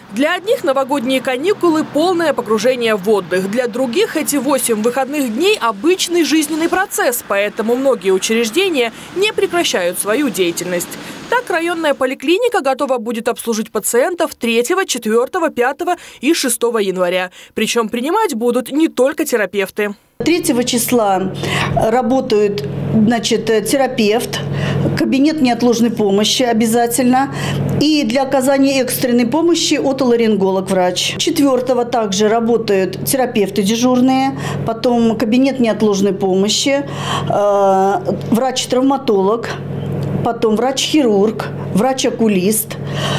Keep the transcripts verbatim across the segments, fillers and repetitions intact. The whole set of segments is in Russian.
Для одних новогодние каникулы – полное погружение в отдых. Для других эти восемь выходных дней – обычный жизненный процесс, поэтому многие учреждения не прекращают свою деятельность. Так, районная поликлиника готова будет обслужить пациентов третьего, четвёртого, пятого и шестого января. Причем принимать будут не только терапевты. третьего числа работает, значит, терапевт, кабинет неотложной помощи обязательно. И для оказания экстренной помощи отоларинголог-врач. четвёртого также работают терапевты дежурные, потом кабинет неотложной помощи, э, врач-травматолог, потом врач-хирург, врач-окулист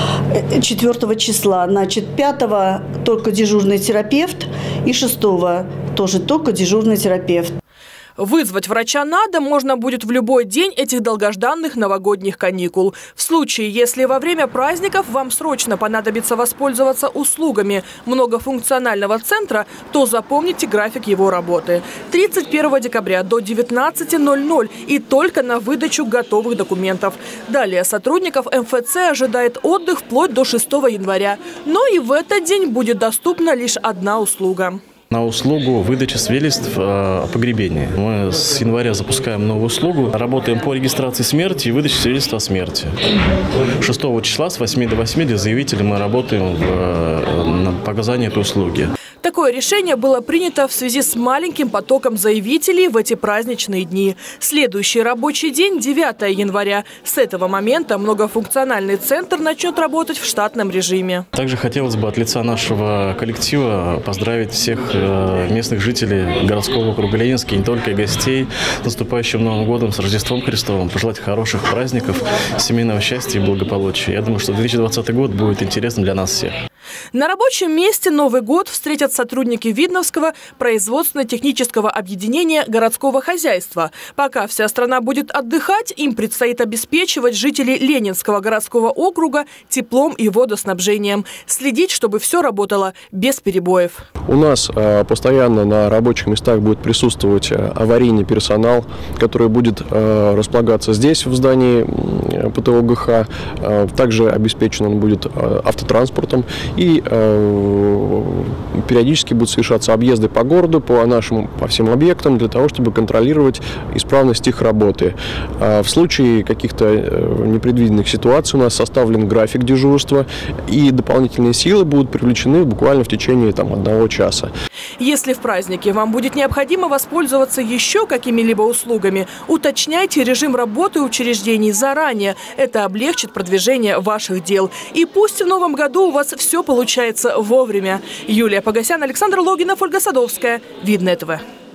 четвёртого числа. Значит, пятого только дежурный терапевт и шестого тоже только дежурный терапевт. Вызвать врача на дом можно будет в любой день этих долгожданных новогодних каникул. В случае, если во время праздников вам срочно понадобится воспользоваться услугами многофункционального центра, то запомните график его работы. тридцать первого декабря до девятнадцати ноль-ноль и только на выдачу готовых документов. Далее сотрудников эм эф цэ ожидает отдых вплоть до шестого января. Но и в этот день будет доступна лишь одна услуга. На услугу выдачи свидетельств о погребении. Мы с января запускаем новую услугу. Работаем по регистрации смерти и выдаче свидетельства о смерти. шестого числа с восьми до восьми для заявителей мы работаем в, на показании этой услуги. Такое решение было принято в связи с маленьким потоком заявителей в эти праздничные дни. Следующий рабочий день – девятого января. С этого момента многофункциональный центр начнет работать в штатном режиме. Также хотелось бы от лица нашего коллектива поздравить всех местных жителей городского округа Ленинский, не только и гостей, с наступающим Новым годом, с Рождеством Христовым, пожелать хороших праздников, семейного счастья и благополучия. Я думаю, что две тысячи двадцатый год будет интересным для нас всех. На рабочем месте Новый год встретят сотрудники Видновского производственно-технического объединения городского хозяйства. Пока вся страна будет отдыхать, им предстоит обеспечивать жителей Ленинского городского округа теплом и водоснабжением. Следить, чтобы все работало без перебоев. У нас э, постоянно на рабочих местах будет присутствовать аварийный персонал, который будет э, располагаться здесь, в здании пэ тэ о гэ ха. Э, также обеспечен он будет э, автотранспортом. И э, периодически будут совершаться объезды по городу, по нашим, по всем объектам, для того, чтобы контролировать исправность их работы. А в случае каких-то э, непредвиденных ситуаций у нас составлен график дежурства, и дополнительные силы будут привлечены буквально в течение там, одного часа. Если в празднике вам будет необходимо воспользоваться еще какими-либо услугами, уточняйте режим работы учреждений заранее. Это облегчит продвижение ваших дел. И пусть в новом году у вас все получается вовремя. Юлия Погосян, Александр Логинов, Ольга Садовская. Видное тэ вэ.